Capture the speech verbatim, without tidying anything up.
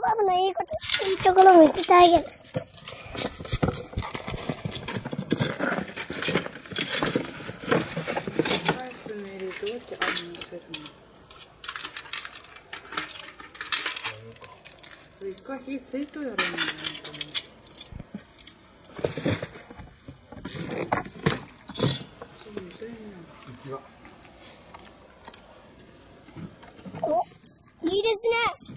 バブのいいこと、いいところ見せてあげる。 一回火ついとやるんだよ。 お、いいですね。